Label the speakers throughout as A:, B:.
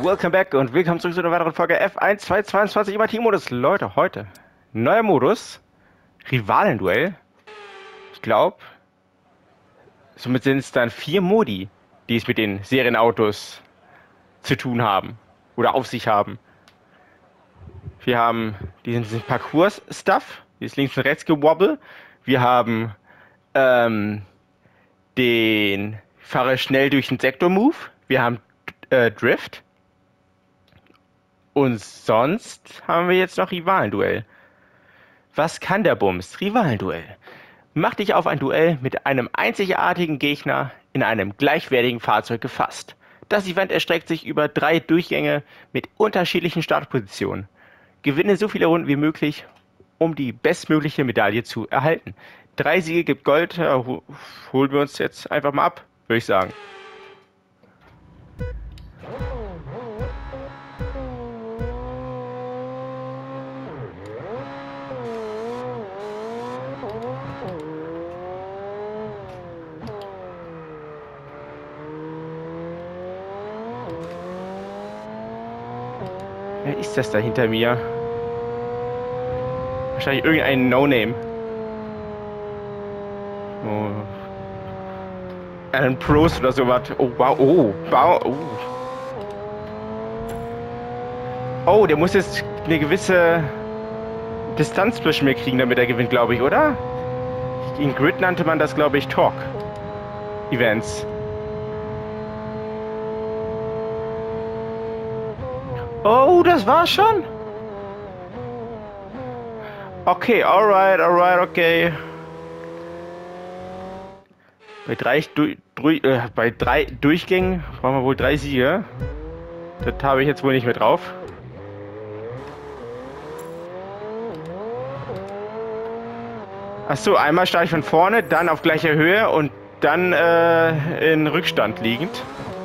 A: Welcome back und willkommen zurück zu einer weiteren Folge F1 2022 im Teammodus. Leute, heute neuer Modus, Rivalenduell. Ich glaube, somit sind es dann 4 Modi, die es mit den Serienautos zu tun haben oder auf sich haben. Wir haben diesen Parcours-Stuff, dieses links und rechts Gewobble. Wir haben den Fahre schnell durch den Sektor-Move. Wir haben Drift. Und sonst haben wir jetzt noch Rivalenduell. Was kann der Bums? Rivalenduell. Mach dich auf ein Duell mit einem einzigartigen Gegner in einem gleichwertigen Fahrzeug gefasst. Das Event erstreckt sich über 3 Durchgänge mit unterschiedlichen Startpositionen. Gewinne so viele Runden wie möglich, um die bestmögliche Medaille zu erhalten. 3 Siege gibt Gold. Holen wir uns jetzt einfach mal ab, würde ich sagen. Wer ist das da hinter mir? Wahrscheinlich irgendein No-Name. Oh. Alan Prost oder sowas. Oh, wow. Oh, wow. Oh. Oh, der muss jetzt eine gewisse Distanz zwischen mir kriegen, damit er gewinnt, glaube ich, oder? In Grid nannte man das, glaube ich, Talk-Events. Oh, das war's schon? Okay, alright, okay. Bei 3 Durchgängen brauchen wir wohl 3 Siege. Das habe ich jetzt wohl nicht mehr drauf. Achso, einmal starte ich von vorne, dann auf gleicher Höhe und dann in Rückstand liegend.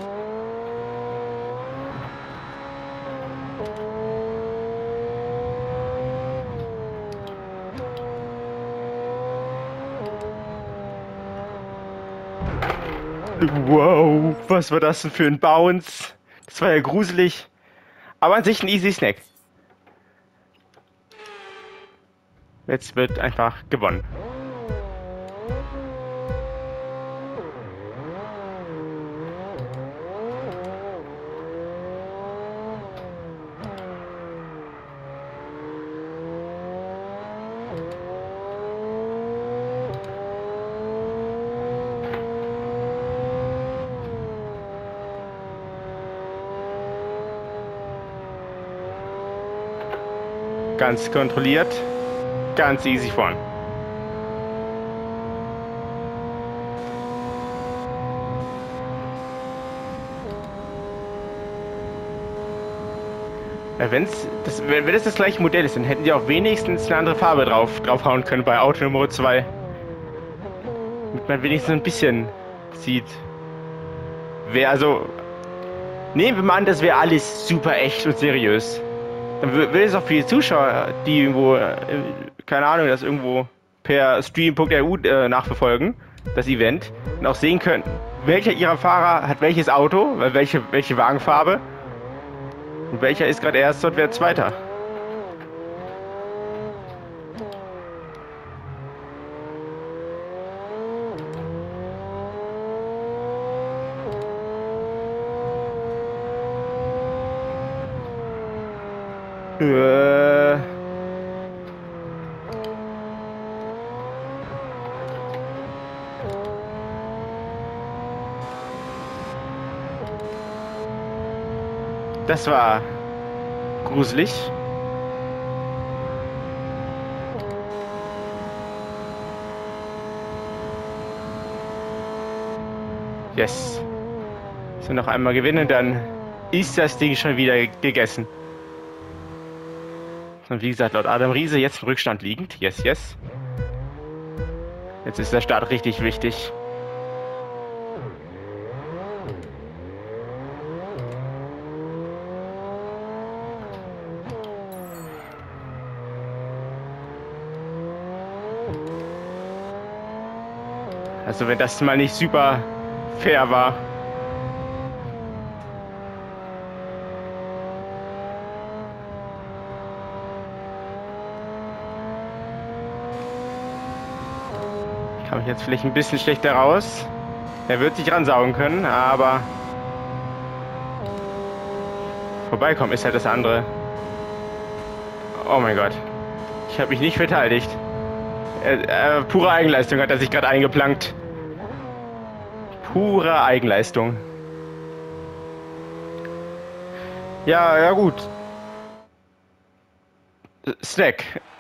A: Wow, was war das denn für ein Bounce? Das war ja gruselig. Aber an sich ein easy Snack. Jetzt wird einfach gewonnen. Ganz kontrolliert, ganz easy vorn. Wenn es das gleiche Modell ist, dann hätten die auch wenigstens eine andere Farbe draufhauen können bei Auto Nummer 2. Damit man wenigstens ein bisschen sieht. Nehmen wir mal an, das wäre alles super echt und seriös. Dann will es auch für die Zuschauer, die irgendwo, keine Ahnung, das irgendwo per stream.ru nachverfolgen, das Event, und auch sehen können, welcher ihrer Fahrer hat welches Auto, welche Wagenfarbe und welcher ist gerade Erster und wer Zweiter. Das war gruselig. Yes. So, noch einmal gewinnen, dann ist das Ding schon wieder gegessen. Und wie gesagt, laut Adam Riese jetzt im Rückstand liegend. Yes, yes. Jetzt ist der Start richtig wichtig. Also wenn das mal nicht super fair war. Habe ich jetzt vielleicht ein bisschen schlechter raus. Er wird sich ransaugen können, aber vorbeikommen ist halt das andere. Oh mein Gott. Ich habe mich nicht verteidigt. Pure Eigenleistung hat er sich gerade eingeplankt. Pure Eigenleistung. Ja, ja gut. Snack.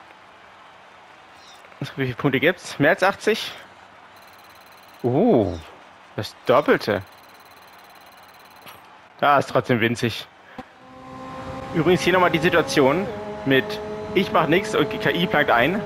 A: Wie viele Punkte gibt's? Mehr als 80? Das Doppelte. Da ist trotzdem winzig. Übrigens hier nochmal die Situation mit ich mach nichts und die KI plant ein.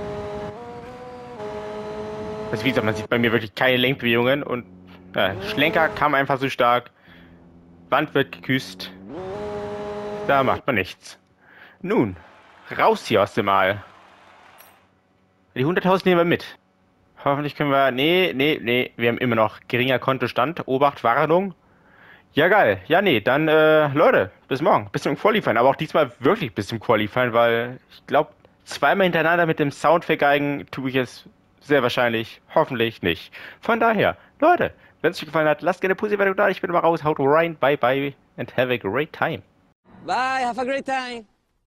A: Also wie gesagt, man sieht bei mir wirklich keine Lenkbewegungen und Schlenker kam einfach so stark. Wand wird geküsst. Da macht man nichts. Nun, raus hier aus dem All. Die 100.000 nehmen wir mit. Hoffentlich können wir... Nee. Wir haben immer noch geringer Kontostand. Obacht, Warnung. Ja, geil. Ja, nee, dann, Leute, bis morgen. Bis zum Qualifying. Aber auch diesmal wirklich bis zum Qualifying, weil ich glaube, zweimal hintereinander mit dem Sound vergeigen tue ich es sehr wahrscheinlich, hoffentlich nicht. Von daher, Leute, wenn es euch gefallen hat, lasst gerne eine positive Bewertung da. Ich bin mal raus. Haut rein. Bye, bye. And have a great time.
B: Bye, have a great time.